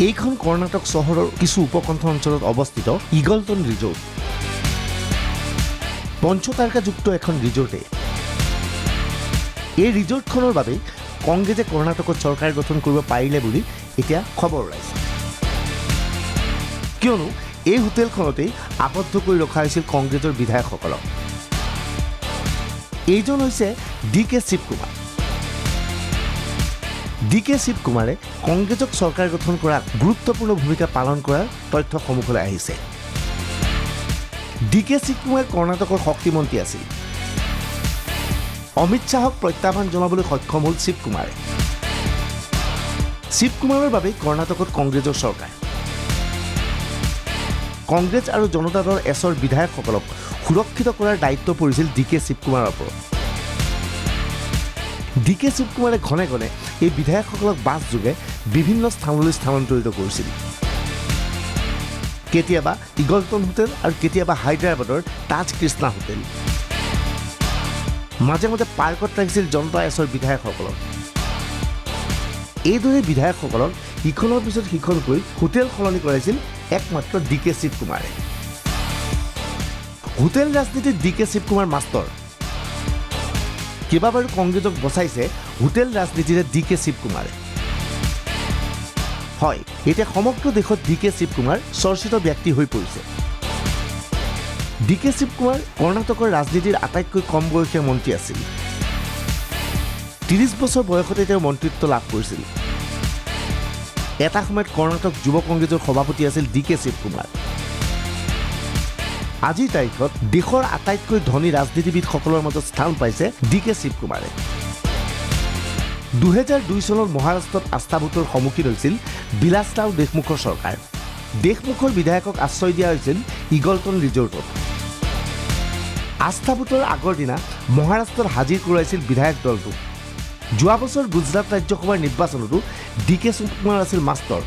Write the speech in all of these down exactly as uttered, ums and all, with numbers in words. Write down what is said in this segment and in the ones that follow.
এইখন কৰ্ণাটক চহৰৰ কিছু উপকণ্ঠ অঞ্চলত অৱস্থিত ইগলটন ৰিজৰ্ট পঞ্চতাৰকাযুক্ত এখন ৰিজৰ্টে এই ৰিজৰ্টখনৰ বাবে কংগ্ৰেছে কৰ্ণাটকত চৰকাৰ গঠন কৰিব পাৰিলে বুলি এতিয়া খবৰ ওলাইছে কিয়নো এই হোটেলখনতেই আবদ্ধ কৰি ৰখা হৈছিল কংগ্ৰেছৰ বিধায়কসকলক এইজন হৈছে D K Shivakumar D K শিৱকুমাৰে কংগ্ৰেছক চৰকাৰ গঠন কৰাত গুৰুত্বপূৰ্ণ ভূমিকা পালন কৰাৰ তথ্য সন্মুখলৈ আহিছে ডি কে শিৱকুমাৰ কৰ্ণাটকৰ শক্তিমন্ত্ৰী আছিল অমিত শাহক প্ৰত্যাহ্বান জনাবলৈ সক্ষম হ'ল শিৱকুমাৰে শিৱকুমাৰৰ বাবে কৰ্ণাটকত কংগ্ৰেছৰ চৰকাৰ কংগ্ৰেছ আৰু জনতা দল এছৰ বিধায়কসকলক সুৰক্ষিত কৰাৰ দায়িত্ব পৰিছিল ডি কে শিৱকুমাৰৰ ওপৰত ডি কে শিৱকুমাৰে ঘনে ঘনে এই বিধায়কসকলক বাছ যোগে বিভিন্ন স্থানলৈ স্থানান্তৰিত কৰিছিল কেতিয়াবা ইগলটন হোটেল আৰু কেতিয়াবা হায়দৰাবাদৰ তাজ কৃষ্ণা হোটেল মাজে মাজে পাৰ্কত ৰাখিছিল জনতা এছৰ বিধায়কসকলক এইদৰে বিধায়কসকলক ইখনৰ পিছত সিখনকৈ হোটেল সলনি কৰাইছিল একমাত্ৰ ডি কে শিৱকুমাৰে হোটেল ৰাজনীতিত ডি কে শিৱকুমাৰ মাষ্টৰ কেইবাবাৰো কংগ্ৰেছক বচাইছে হোটেল ৰাজনীতিৰে ডি কে শিৱকুমাৰে হয় এতিয়া সমগ্ৰ দেশত ডি কে শিৱকুমাৰ চৰ্চিত ব্যক্তি হৈ পৰিছে ডি কে শিৱকুমাৰ কৰ্ণাটকৰ ৰাজনীতিৰ আটাইতকৈ কম বয়সীয়া মন্ত্ৰী আছিল ত্ৰিশ বছৰ বয়সতে তেওঁ মন্ত্ৰিত্ব লাভ কৰিছিল এটা সময়ত কৰ্ণাটক যুৱ কংগ্ৰেছৰ সভাপতি আছিল ডি কে শিৱকুমাৰ আজিৰ তাৰিখত দেশৰ আটাইতকৈ ধনী ৰাজনীতিবিদসকলৰ মাজত স্থান পাইছে ডি কে শিৱকুমাৰে দুহেজাৰ দুই চনত মহাৰাষ্ট্ৰত আস্থা ভোটৰ সন্মুখীন হৈছিল বিলাসৰাও দেশমুখৰ চৰকাৰ দেশমুখৰ বিধায়কক আশ্ৰয় দিয়া হৈছিল ইগলটন ৰিজৰ্টত আস্থা ভোটৰ আগৰ দিনা মহাৰাষ্ট্ৰত হাজিৰ কৰাইছিল বিধায়ক দলটোক যোৱা বছৰ গুজৰাট ৰাজ্যসভাৰ নিৰ্বাচনতো ডি কে শিৱকুমাৰ আছিল মাষ্টৰ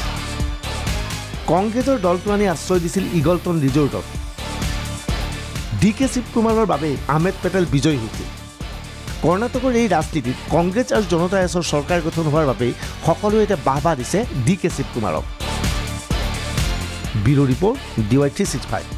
কংগ্ৰেছৰ দলটো আনি আশ্ৰয় দিছিল ইগলটন ৰিজৰ্টত ডি কে শিৱকুমাৰৰ বাবে আহমেদ পেটেল বিজয়ী হৈছিল কৰ্ণাটকৰ এই ৰাজনীতিত কংগ্ৰেছ আৰু জনতা এছৰ চৰকাৰ গঠন হোৱাৰ বাবে সকলোৱে এতিয়া বাহবা দিছে ডি কে শিৱকুমাৰক bureau report D Y three six five